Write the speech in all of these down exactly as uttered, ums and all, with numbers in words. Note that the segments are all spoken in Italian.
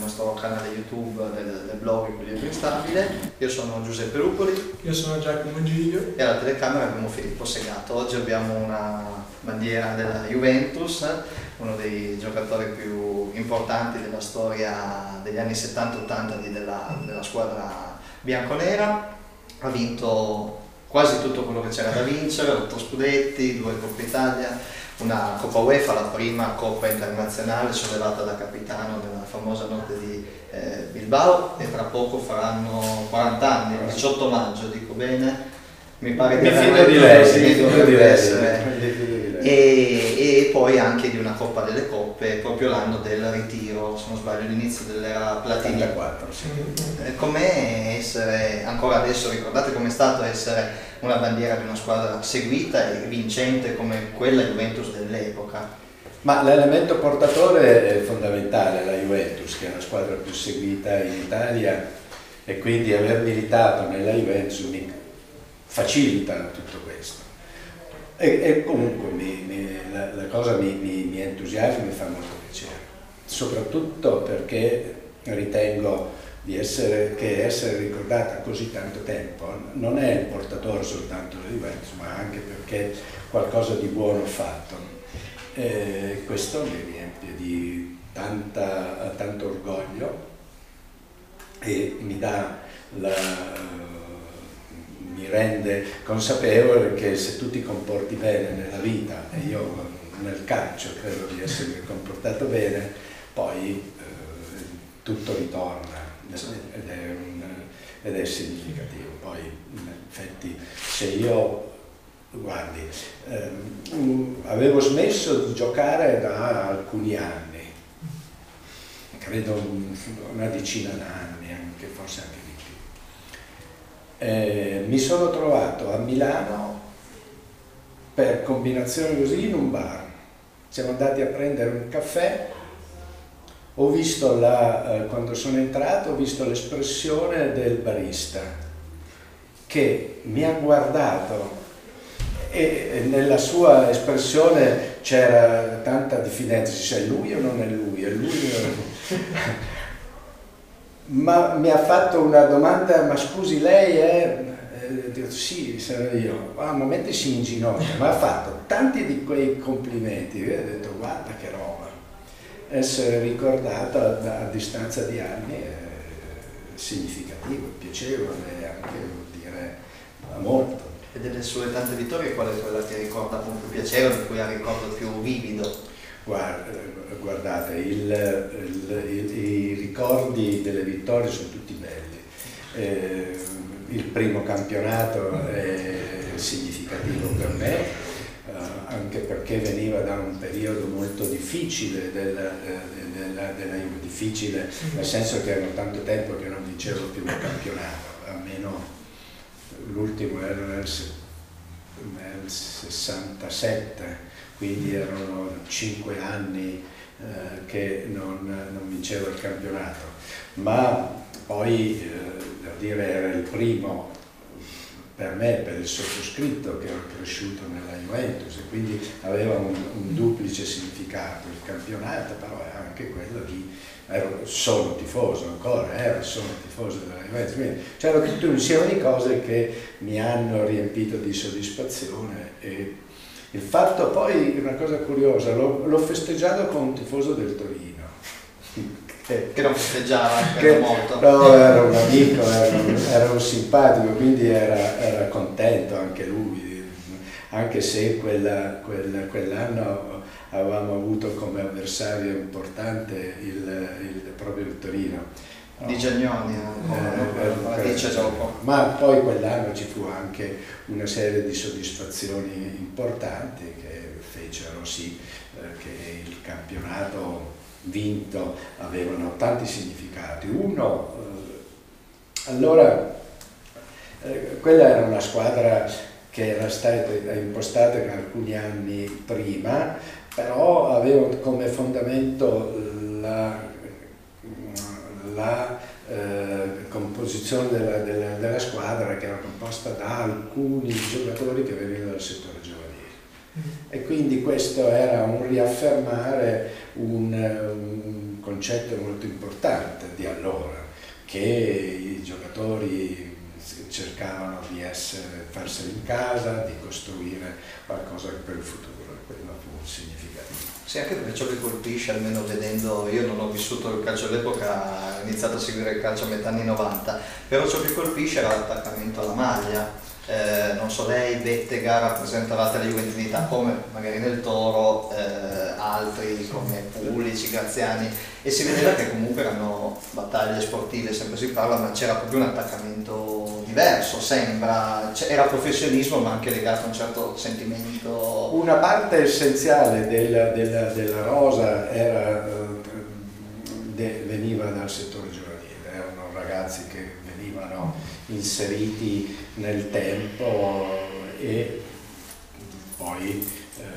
nostro canale YouTube del, del blog Equilibrio Instabile. Io sono Giuseppe Rupoli. Io sono Giacomo Giglio. E alla telecamera abbiamo Filippo Segato. Oggi abbiamo una bandiera della Juventus, uno dei giocatori più importanti della storia degli anni settanta ottanta della, della squadra bianconera. Ha vinto quasi tutto quello che c'era da vincere, otto scudetti, due Coppa Italia, una Coppa UEFA, la prima Coppa internazionale sollevata da capitano nella famosa notte di eh, Bilbao, e tra poco faranno quaranta anni, il diciotto maggio, dico bene, mi pare mi che fido di lei, sì, dovrebbe essere. di E, e poi anche di una Coppa delle Coppe, proprio l'anno del ritiro, se non sbaglio, l'inizio dell'era Platini. ottantaquattro, sì. Com'è essere, ancora adesso ricordate com'è stato essere una bandiera di una squadra seguita e vincente come quella Juventus dell'epoca? Ma l'elemento portatore è fondamentale, la Juventus, che è la squadra più seguita in Italia, e quindi aver militato nella Juventus mi facilita tutto questo. E, e comunque mi, mi, la, la cosa mi, mi, mi entusiasma e mi fa molto piacere, soprattutto perché ritengo di essere, che essere ricordata così tanto tempo non è il portatore soltanto della Juventus, ma anche perché qualcosa di buono ho fatto. E questo mi riempie di tanta, tanto orgoglio e mi dà la mi rende consapevole che se tu ti comporti bene nella vita, e io nel calcio credo di essermi comportato bene, poi eh, tutto ritorna ed è, un, ed è significativo. Poi in effetti se io, guardi, ehm, avevo smesso di giocare da alcuni anni, credo una decina d'anni, anche forse anche di più. Eh, mi sono trovato a Milano per combinazione così in un bar, siamo andati a prendere un caffè, ho visto la, eh, quando sono entrato ho visto l'espressione del barista che mi ha guardato e, e nella sua espressione c'era tanta diffidenza, se è lui o non è lui, è lui o non è lui. Ma mi ha fatto una domanda, ma scusi lei è? Eh, detto, sì, sarò io. A momenti si inginocchia, ma ha fatto tanti di quei complimenti, io ho detto guarda che roba, essere ricordata a, a distanza di anni è significativo, è piacevole e anche vuol dire molto. E delle sue tante vittorie qual è quella che ricorda con più piacere, di cui ha ricordo più vivido? Guardate, il, il, il, i ricordi delle vittorie sono tutti belli. Eh, il primo campionato è significativo per me, eh, anche perché veniva da un periodo molto difficile, della, della, della, difficile nel senso che erano tanto tempo che non vincevo più un campionato, almeno l'ultimo era nel, nel sessantasette. Quindi erano cinque anni eh, che non, non vincevo il campionato, ma poi eh, devo dire era il primo per me, per il sottoscritto che ero cresciuto nella Juventus, e quindi aveva un, un duplice significato, il campionato, però era anche quello di, ero, sono tifoso ancora, ero sono tifoso della Juventus, quindi c'era tutto un insieme di cose che mi hanno riempito di soddisfazione. E il fatto poi, una cosa curiosa, l'ho festeggiato con un tifoso del Torino. Che, che non festeggiava che, molto. No, era un amico, era un, era un simpatico, quindi era, era contento anche lui, anche se quella, quella, quell'anno avevamo avuto come avversario importante il, il, proprio il Torino. Di Giagnoni, eh, eh, ma poi quell'anno ci fu anche una serie di soddisfazioni importanti che fecero sì eh, che il campionato vinto avevano tanti significati. Uno, eh, allora, eh, quella era una squadra che era stata impostata alcuni anni prima, però aveva come fondamento la la eh, composizione della, della, della squadra, che era composta da alcuni giocatori che venivano dal settore giovanile, e quindi questo era un riaffermare un, un concetto molto importante, che i giocatori cercavano di essere, farseli in casa, di costruire qualcosa per il futuro, e quello fu significativo. Sì, anche perché ciò che colpisce, almeno vedendo, io non ho vissuto il calcio all'epoca, ho iniziato a seguire il calcio a metà anni novanta, però ciò che colpisce era l'attaccamento alla maglia. Eh, non so, lei, Bettega, rappresentavate la Juventinità come magari nel Toro, eh, altri come Pulici, Graziani, e si vedeva che comunque erano battaglie sportive, sempre si parla, ma c'era proprio un attaccamento diverso, sembra, era professionismo ma anche legato a un certo sentimento. Una parte essenziale della, della, della rosa era, de, veniva dal settore giovanile, erano ragazzi che venivano inseriti nel tempo e poi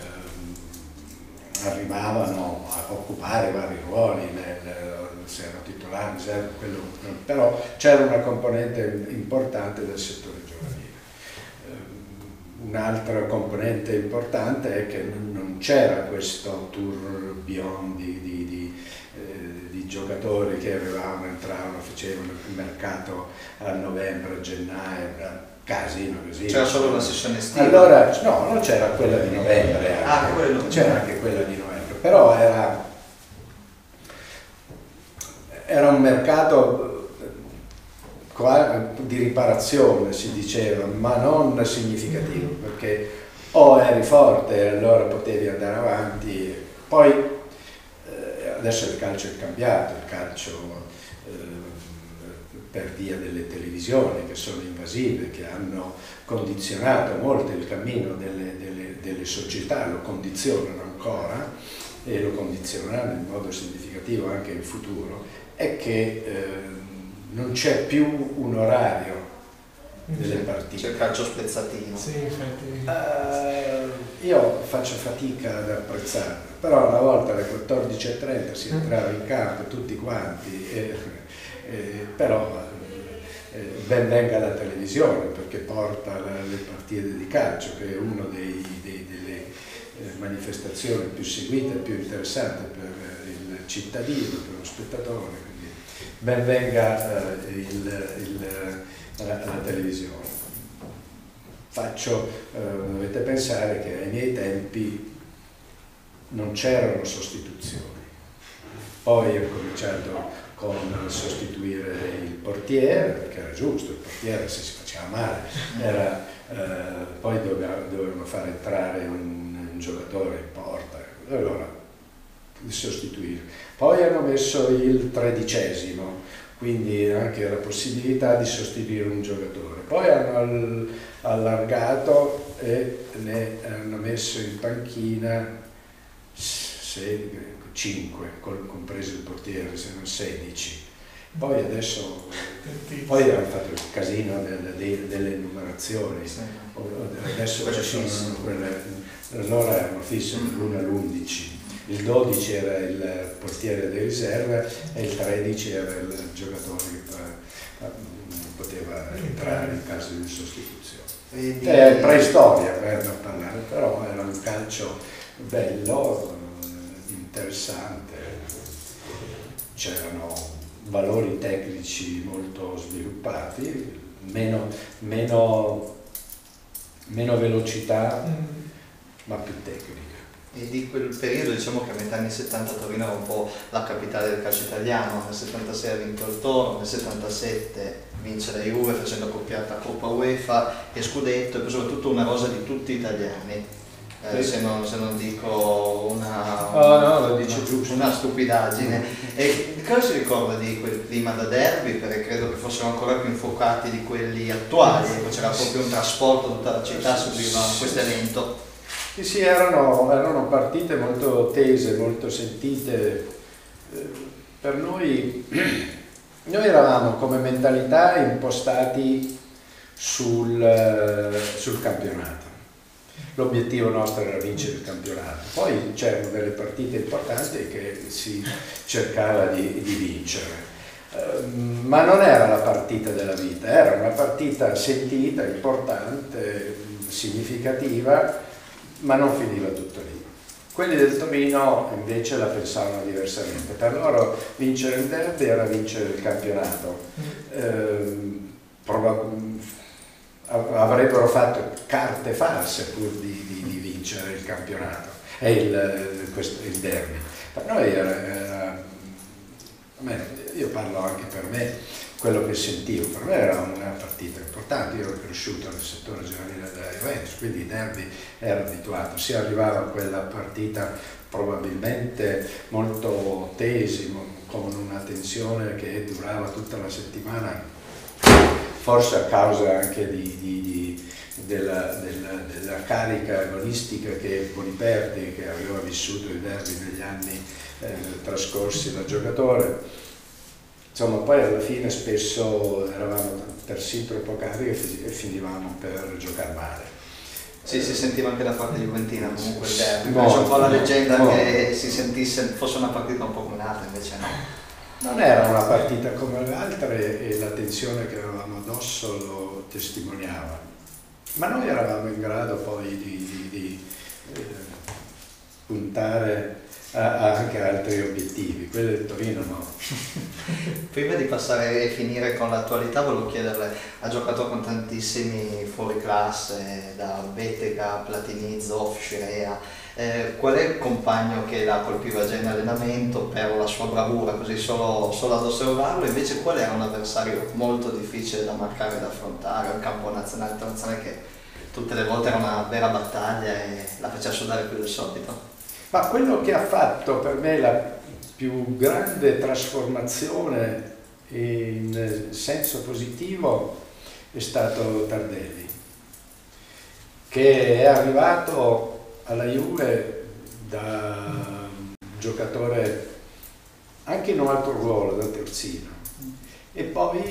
eh, arrivavano a occupare vari ruoli, nel, se erano titolari, se erano quello, però c'era una componente importante del settore giovanile. Eh, un'altra componente importante è che non c'era questo tourbillon di, di, di di giocatori che arrivavano, entravano, facevano il mercato a novembre, a gennaio, casino così. C'era solo la sessione estiva? Allora, no, non c'era quella di novembre, ah, quello. C'era anche quella di novembre, però era, era un mercato di riparazione, si diceva, ma non significativo, perché o eri forte e allora potevi andare avanti, poi adesso il calcio è cambiato, il calcio eh, per via delle televisioni che sono invasive, che hanno condizionato molto il cammino delle, delle, delle società, lo condizionano ancora e lo condizioneranno in modo significativo anche in futuro, è che eh, non c'è più un orario delle partite. C'è il calcio spezzatino. Sì, infatti. Uh, io faccio fatica ad apprezzarlo, però una volta alle quattordici e trenta si entrava in campo tutti quanti, e, e, però eh, ben venga la televisione perché porta la, le partite di calcio, che è una delle eh, manifestazioni più seguite e più interessanti per il cittadino, per lo spettatore, quindi ben venga eh, il, il alla televisione. Faccio, eh, dovete pensare che ai miei tempi non c'erano sostituzioni, poi ho cominciato con sostituire il portiere, perché era giusto, il portiere se si faceva male, era, eh, poi dovevano far entrare un, un giocatore in porta, allora li sostituire. Poi hanno messo il tredicesimo, quindi anche la possibilità di sostituire un giocatore. Poi hanno allargato e ne hanno messo in panchina cinque, compreso il portiere, se non sedici. Poi adesso, poi hanno fatto il casino delle, delle numerazioni, adesso ci sono quelle, allora erano fisse dall'uno all'undici. Il dodici era il portiere di riserva e il tredici era il giocatore che poteva entrare in caso di sostituzione. È preistoria per parlare, però era un calcio bello, interessante, c'erano valori tecnici molto sviluppati, meno, meno, meno velocità, ma più tecnica. E di quel periodo, diciamo che a metà anni settanta Torino era un po' la capitale del calcio italiano, nel settantasei ha vinto il Toro, nel settantasette vince la Juve facendo accoppiata Coppa UEFA e Scudetto, e poi soprattutto una rosa di tutti italiani, eh, se, non, se non dico una, oh, no, lo dice una, giusto. una stupidaggine. E cosa si ricorda di quel clima da derby? Perché credo che fossero ancora più infuocati di quelli attuali, c'era proprio un trasporto, tutta la città subiva questo evento. Sì, sì, erano, erano partite molto tese, molto sentite. Per noi, noi eravamo come mentalità impostati sul, sul campionato. L'obiettivo nostro era vincere il campionato. Poi c'erano delle partite importanti che si cercava di, di vincere. Ma non era la partita della vita, era una partita sentita, importante, significativa, ma non finiva tutto lì. Quelli del Torino invece la pensavano diversamente. Per loro vincere il derby era vincere il campionato. Eh, avrebbero fatto carte false pur di, di, di vincere il campionato e il, questo, il derby. Per noi era, era io parlo anche per me, quello che sentivo, per me era una partita importante. Io ero cresciuto nel settore giovanile della Juventus, quindi i derby ero abituato. Si arrivava a quella partita probabilmente molto tesi, con una tensione che durava tutta la settimana, forse a causa anche di, di, di, della, della, della carica agonistica che Boniperti, che aveva vissuto il derby negli anni eh, trascorsi da giocatore. Insomma, poi alla fine spesso eravamo persino troppo carichi e finivamo per giocare male. Sì, si sentiva anche da parte juventina comunque il derby. C'è un po' la leggenda molto. Che si sentisse fosse una partita un po' come un'altra, invece no. Non era una partita come le altre e la tensione che avevamo addosso lo testimoniava. Ma noi eravamo in grado poi di, di, di eh, puntare a, a anche altri obiettivi, quelli del Torino no. Prima di passare e finire con l'attualità, volevo chiederle, ha giocato con tantissimi fuori classe, da Bettega, Platini, Zoff, Scirea, eh, qual è il compagno che la colpiva già in allenamento per la sua bravura, così solo, solo ad osservarlo, invece qual era un avversario molto difficile da marcare e da affrontare, un campo nazionale internazionale che tutte le volte era una vera battaglia e la faceva sudare più del solito? Ma quello che ha fatto per me la più grande trasformazione in senso positivo è stato Tardelli, che è arrivato alla Juve da giocatore anche in un altro ruolo, da terzino, e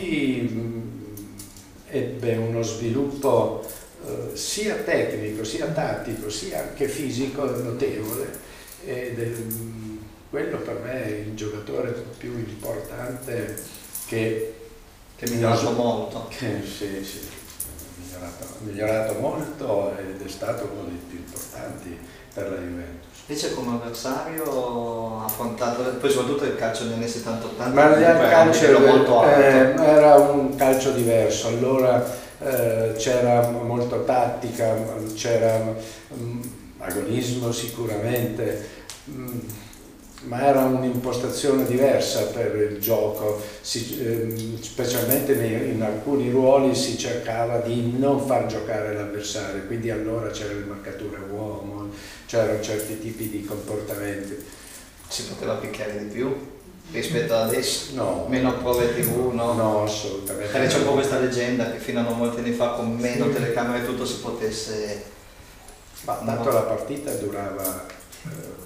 poi ebbe uno sviluppo eh, sia tecnico, sia tattico, sia anche fisico notevole, ed è quello per me è il giocatore più importante che che è migliorato molto. Che, sì, sì, è migliorato, è migliorato molto ed è stato uno dei più importanti per la Juventus. Invece come avversario ha affrontato, poi soprattutto il calcio degli anni settanta ottanta, ma il calcio era, molto alto. Eh, era un calcio diverso, allora eh, c'era molto tattica, c'era um, agonismo sicuramente, um, ma era un'impostazione diversa per il gioco, si, eh, specialmente nei, in alcuni ruoli si cercava di non far giocare l'avversario, quindi allora c'era il marcatore uomo, c'erano certi tipi di comportamenti. Si poteva picchiare di più rispetto ad adesso? No. Meno prove tivù, no? No, assolutamente. Perché c'è un po' questa leggenda che fino a non molti anni fa con meno telecamere e tutto si potesse... Ma tanto la partita durava... Eh,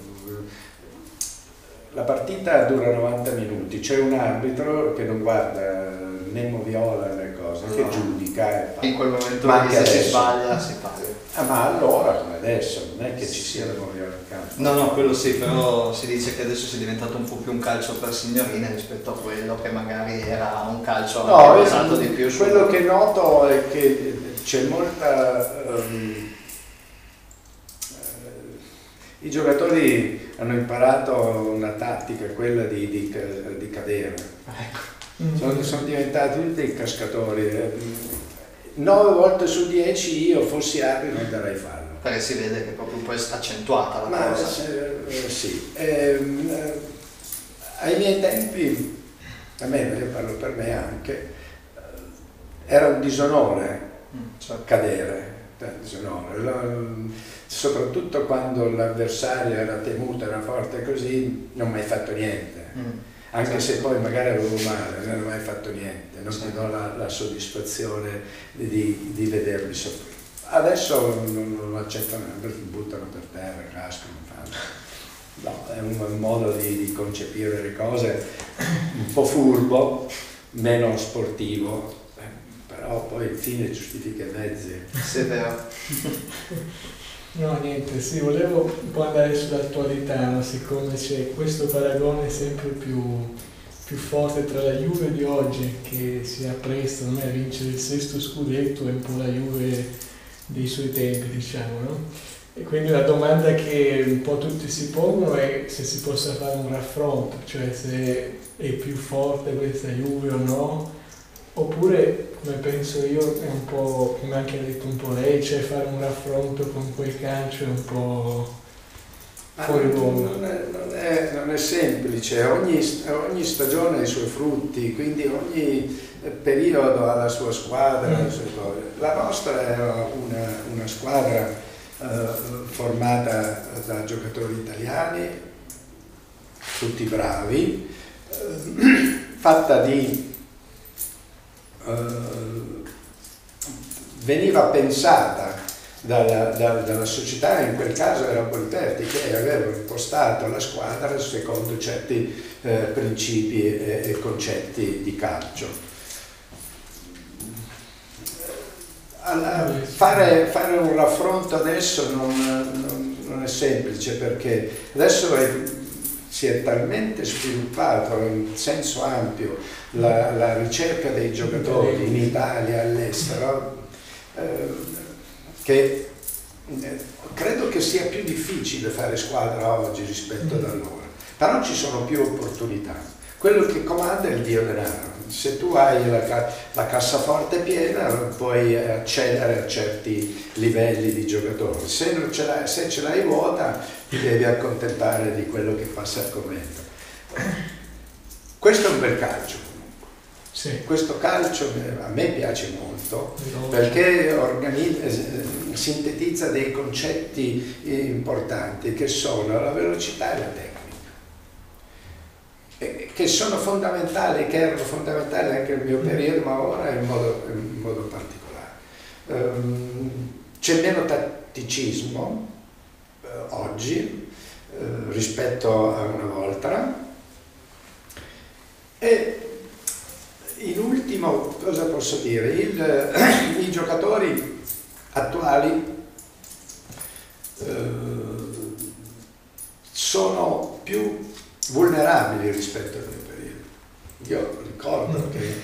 la partita dura novanta minuti, c'è un arbitro che non guarda né moviola né cose, no, che giudica e in quel momento ma lì anche se adesso. si sbaglia si paga. Ah, ma allora come adesso, non è che ci sia la moviola in campo. No, no, quello sì, però si dice che adesso sia diventato un po' più un calcio per signorine rispetto a quello che magari era un calcio no, basato di più su... Quello che noto è che c'è molta... Um, I giocatori hanno imparato una tattica, quella di, di, di cadere. Ecco. Sono, sono diventati tutti dei cascatori. nove volte su dieci io fossi arbitro non darei fallo. Perché si vede che è proprio un po' accentuata la Ma, cosa. Eh, sì. Eh, eh, ai miei tempi, a me, io parlo per me anche, era un disonore mm, certo. cadere. Disonore. Soprattutto quando l'avversario era temuto, era forte così, non ho mai fatto niente. Mm. Anche se poi magari avevo male, non ho mai fatto niente, non ti do la, la soddisfazione di, di vederli soffrire. Adesso non, non accettano, buttano per terra, cascano, fanno. No, è un, un modo di, di concepire le cose un po' furbo, meno sportivo, però poi il fine giustifica i mezzi. Sì, è vero. No, niente, sì, volevo un po' andare sull'attualità, no? Siccome c'è questo paragone sempre più, più forte tra la Juve di oggi, che si appresta a vincere il sesto scudetto, e un po' la Juve dei suoi tempi, diciamo, no? E quindi la domanda che un po' tutti si pongono è se si possa fare un raffronto, cioè se è più forte questa Juve o no, oppure, come penso io, è un po', come anche ha detto un po' lei, cioè fare un raffronto con quel calcio è un po' fuori luogo. Non è, non, è, non è semplice, ogni, ogni stagione ha i suoi frutti, quindi ogni periodo ha la sua squadra. Mm. La nostra è una, una squadra Uh, formata da giocatori italiani, tutti bravi, uh, fatta di uh, veniva pensata dalla, dalla, dalla società, in quel caso era Bolperti, che aveva impostato la squadra secondo certi uh, principi e, e concetti di calcio. Alla, fare, fare un raffronto adesso non, non, non è semplice, perché adesso è, si è talmente sviluppato in senso ampio la, la ricerca dei giocatori in Italia e all'estero, eh, che eh, credo che sia più difficile fare squadra oggi rispetto ad allora, però ci sono più opportunità. Quello che comanda è il dio denaro. Se tu hai la, ca la cassaforte piena puoi accedere a certi livelli di giocatori, se, non ce l'hai, se ce l'hai vuota ti devi accontentare di quello che passa al commento. Questo è un bel calcio comunque. Sì. Questo calcio a me piace molto, perché sintetizza dei concetti importanti che sono la velocità e la tecnica, che sono fondamentali, che erano fondamentali anche nel mio periodo, ma ora in modo, in modo particolare. Um, c'è meno tatticismo eh, oggi eh, rispetto a una volta, e in ultimo, cosa posso dire? Il, eh, i giocatori attuali eh, sono più vulnerabili rispetto al mio periodo. Io ricordo che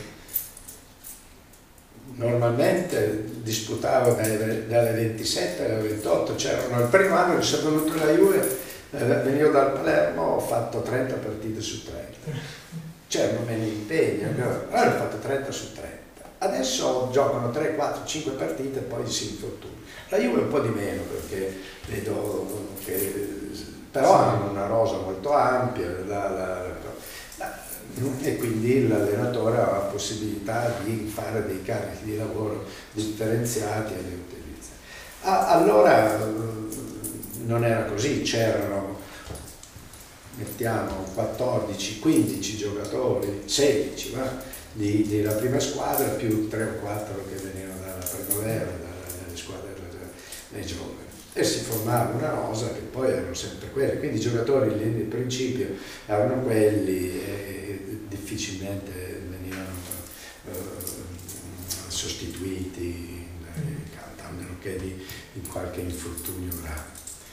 normalmente disputavo dalle, dalle ventisette alle ventotto, c'erano il primo anno che sono venuto alla Juve, eh, venivo dal Palermo, ho fatto trenta partite su trenta, c'erano meno impegni, allora ho fatto trenta su trenta, adesso giocano tre, quattro, cinque partite e poi si infortunano. La Juve un po' di meno, perché vedo che però hanno una rosa molto ampia, la, la, la, e quindi l'allenatore ha la possibilità di fare dei carichi di lavoro differenziati e li utilizza. Ah, allora non era così, c'erano, mettiamo, quattordici quindici giocatori, sedici va, di, della prima squadra, più tre o quattro che venivano dalla primavera, dalle squadre dei giovani. E si formava una rosa che poi erano sempre quelli, quindi i giocatori lì nel principio erano quelli e difficilmente venivano uh, sostituiti, a meno che di, di qualche infortunio grave.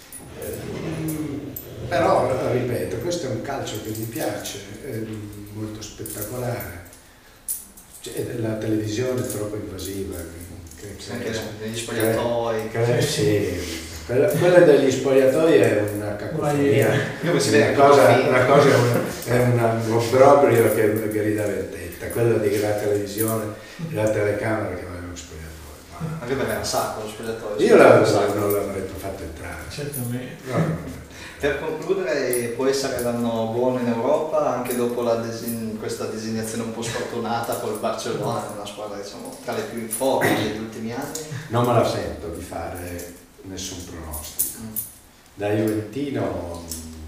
Eh, però, ripeto, questo è un calcio che mi piace, è molto spettacolare. Cioè, la televisione è troppo invasiva. Che, che, anche negli spogliatoi. Che, che, sì. Quella, quella degli spogliatoi è una cacofonia, una cosa, una cosa è un obbrobrio che grida vendetta. Quella di la televisione e la telecamera che va nello spogliatoio. Anche perché era sacro lo spogliatoio. Io la, non l'avrei fatto entrare. Certamente. No, no, no. Per concludere, può essere l'anno buono in Europa anche dopo la design questa designazione un po' sfortunata col Barcellona, una squadra diciamo tra le più in forma degli ultimi anni? Non me la sento di fare nessun pronostico. Mm. Da juventino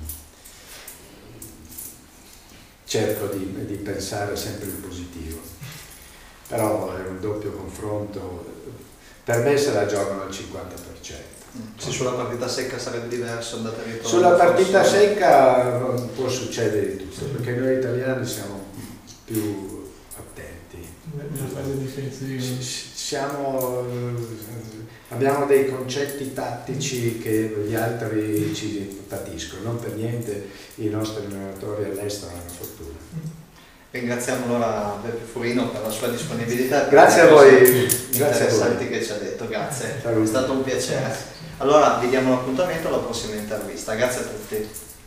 cerco di, di pensare sempre in positivo, però è un doppio confronto, per me se la giocano al cinquanta per cento. Mm. Sì, sulla partita secca sarebbe diverso, andate a ritorno. Sulla partita forse... secca può succedere di tutto, perché noi italiani siamo più attenti. Nella fase difensiva. Siamo, abbiamo dei concetti tattici che gli altri ci patiscono, non per niente i nostri allenatori all'estero hanno fortuna. Ringraziamo allora Beppe Furino per la sua disponibilità. Grazie a voi. Interessanti che ci ha detto, grazie. È stato un piacere. Allora vi diamo l'appuntamento alla prossima intervista, grazie a tutti.